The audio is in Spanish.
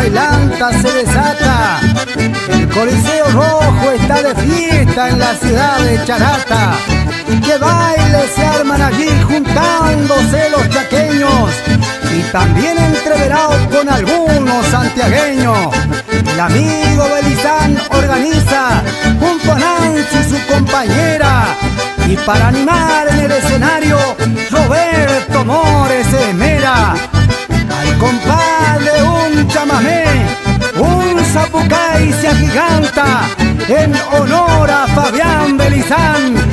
bailanta se desata. El Coliseo Rojo está de fiesta en la ciudad de Charata. Que bailes se arman allí juntándose los chaqueños y también entreverados con algunos santiagueños. El amigo Belizán organiza junto a Nancy su compañera, y para animar en el escenario Roberto Mores se esmera. Al compás de un chamamé, un zapucay se agiganta en honor a Fabián Belizán,